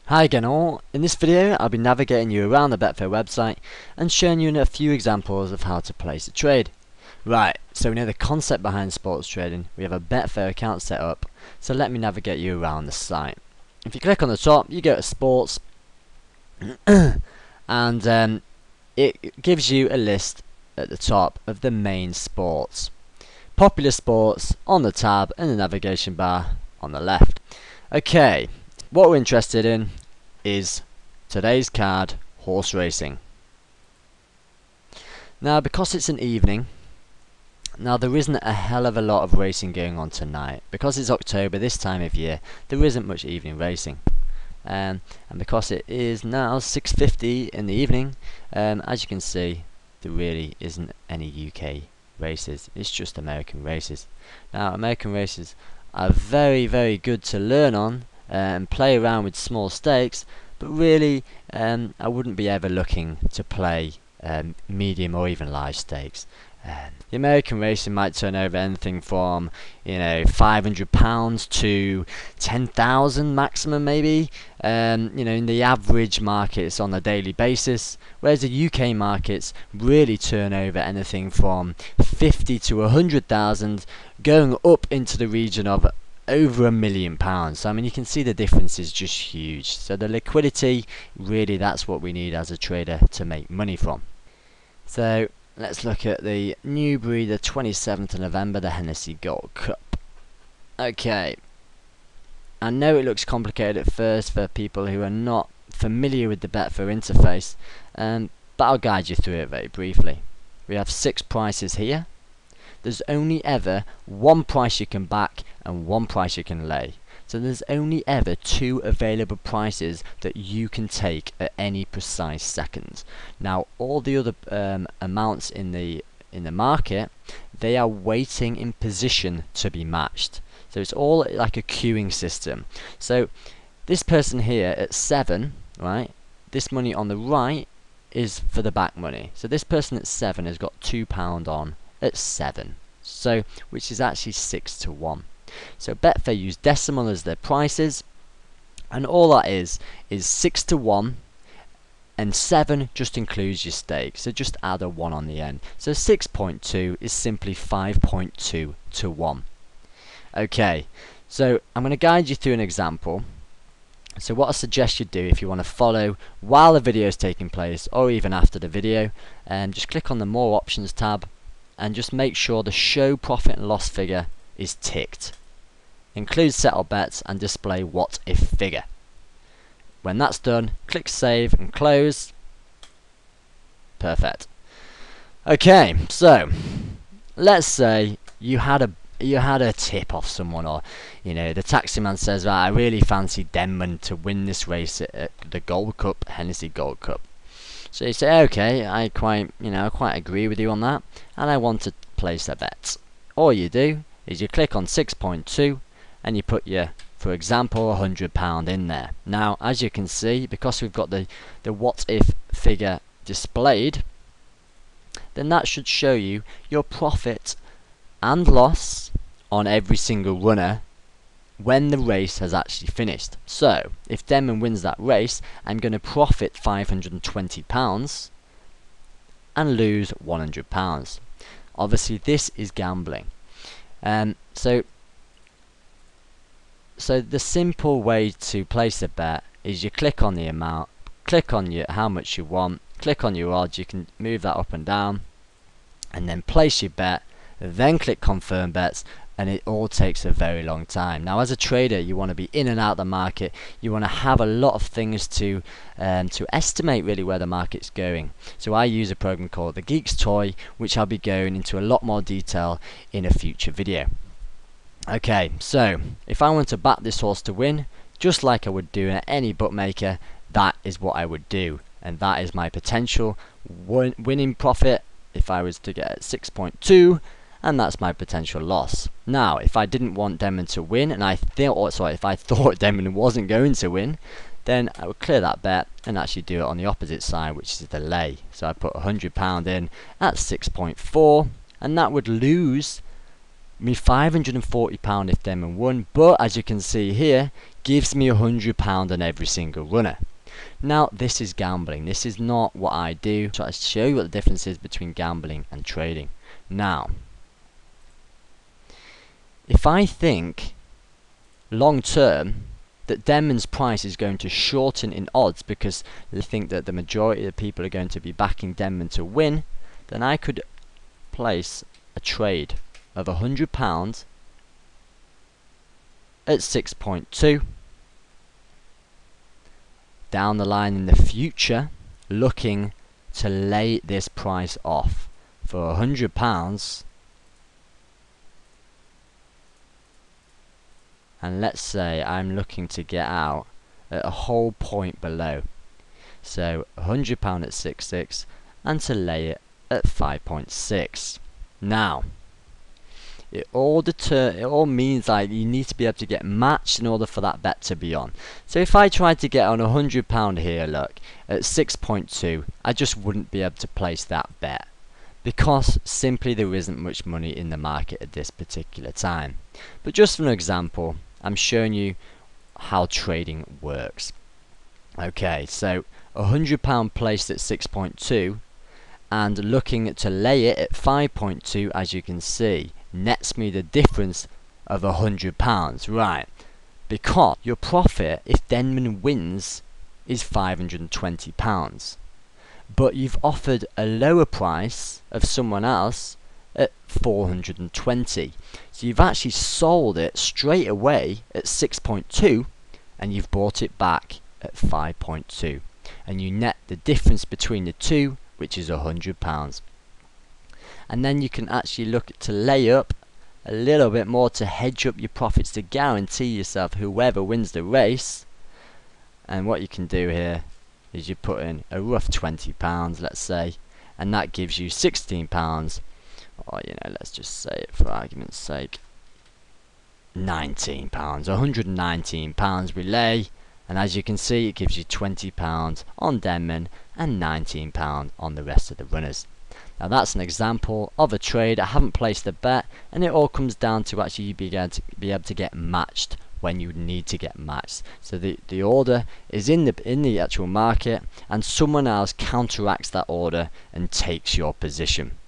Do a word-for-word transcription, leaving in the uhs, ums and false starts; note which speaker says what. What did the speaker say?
Speaker 1: Hi again all, in this video I'll be navigating you around the Betfair website and showing you a few examples of how to place a trade. Right, so we know the concept behind sports trading, we have a Betfair account set up, so let me navigate you around the site. If you click on the top, you go to sports and um, it gives you a list at the top of the main sports. Popular sports on the tab and the navigation bar on the left. Okay. What we're interested in is today's card, horse racing. Now because it's an evening, now there isn't a hell of a lot of racing going on tonight. Because it's October, this time of year, there isn't much evening racing. Um, and because it is now six fifty in the evening, um, as you can see, there really isn't any U K races, it's just American races. Now American races are very very good to learn on and play around with small stakes, but really um, I wouldn't be ever looking to play um, medium or even large stakes. Um, the American racing might turn over anything from you know five hundred pounds to ten thousand maximum maybe. Um, you know in the average markets on a daily basis, whereas the U K markets really turn over anything from fifty to a hundred thousand, going up into the region of over a million pounds. So I mean you can see the difference is just huge. So the liquidity, really that's what we need as a trader to make money from. So let's look at the Newbury, the twenty-seventh of November, the Hennessy Gold Cup. Okay, I know it looks complicated at first for people who are not familiar with the Betfair interface, um, but I'll guide you through it very briefly. We have six prices here. There's only ever one price you can back and one price you can lay. So there's only ever two available prices that you can take at any precise second. Now all the other um, amounts in the in the market, they are waiting in position to be matched. So it's all like a queuing system. So this person here at seven, right? This money on the right is for the back money. So this person at seven has got two pound on at seven, so which is actually six to one. So Betfair use decimal as their prices, and all that is is six to one, and seven just includes your stake, so just add a one on the end. So six point two is simply five point two to one. Okay, so I'm going to guide you through an example. So what I suggest you do, if you want to follow while the video is taking place or even after the video, um, just click on the more options tab and just make sure the show profit and loss figure is ticked. Include settle bets and display what if figure. When that's done, click save and close. Perfect. Okay, so let's say you had a you had a tip off someone, or you know the taxi man says, right, I really fancy Denman to win this race at, at the Gold Cup, Hennessy Gold Cup. So you say, okay, I quite, you know, I quite agree with you on that, and I want to place a bet. All you do is you click on six point two, and you put your, for example, a hundred pound in there. Now, as you can see, because we've got the the what if figure displayed, then that should show you your profit and loss on every single runner when the race has actually finished. So if Denman wins that race, I'm going to profit five hundred and twenty pounds and lose one hundred pounds. Obviously this is gambling. Um, so so the simple way to place a bet is you click on the amount, click on your how much you want, click on your odds, you can move that up and down, and then place your bet, then click confirm bets, and it all takes a very long time. Now as a trader you want to be in and out of the market, you want to have a lot of things to um, to estimate really where the market's going. So I use a program called the Geek's Toy, which I'll be going into a lot more detail in a future video. Okay, so if I want to back this horse to win, just like I would do at any bookmaker, that is what I would do, and that is my potential win winning profit if I was to get at six point two, and that's my potential loss. Now if I didn't want Denman to win, and I thought, or sorry, if I thought Denman wasn't going to win, then I would clear that bet and actually do it on the opposite side, which is the lay. So I put a hundred pound in at six point four, and that would lose me five hundred and forty pounds if Denman won, but as you can see here, gives me a hundred pound on every single runner. Now this is gambling. This is not what I do. So I show you what the difference is between gambling and trading. Now, if I think long term that Denman's price is going to shorten in odds because they think that the majority of the people are going to be backing Denman to win, then I could place a trade of a hundred pounds at six point two. Down the line in the future, looking to lay this price off for a hundred pounds. And let's say I'm looking to get out at a whole point below. So a hundred pound at six point six and to lay it at five point six. Now, it all deter it all means like you need to be able to get matched in order for that bet to be on. So if I tried to get on a hundred pound here, look, at six point two, I just wouldn't be able to place that bet, because simply there isn't much money in the market at this particular time. But just for an example, I'm showing you how trading works. Okay, so a hundred pound placed at six point two and looking to lay it at five point two, as you can see, nets me the difference of a hundred pounds, right? Because your profit, if Denman wins, is five hundred and twenty pounds, but you've offered a lower price of someone else at four hundred and twenty. So you've actually sold it straight away at six point two, and you've bought it back at five point two, and you net the difference between the two, which is a hundred pounds. And then you can actually look to lay up a little bit more to hedge up your profits, to guarantee yourself whoever wins the race. And what you can do here is you put in a rough twenty pounds, let's say, and that gives you sixteen pounds, or you know, let's just say it for argument's sake, nineteen pounds, one hundred and nineteen pounds we lay. And as you can see, it gives you twenty pounds on Denman and nineteen pounds on the rest of the runners. Now that's an example of a trade. I haven't placed a bet, and it all comes down to actually you be able to, be able to get matched when you need to get matched. So the, the order is in the in the actual market, and someone else counteracts that order and takes your position.